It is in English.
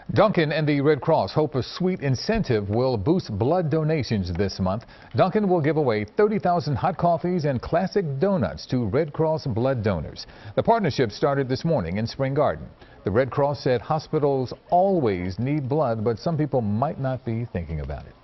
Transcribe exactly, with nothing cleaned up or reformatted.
Dunkin and the Red Cross hope a sweet incentive will boost blood donations this month. Dunkin will give away thirty thousand hot coffees and classic donuts to Red Cross blood donors. The partnership started this morning in Spring Garden. The Red Cross said hospitals always need blood, but some people might not be thinking about it.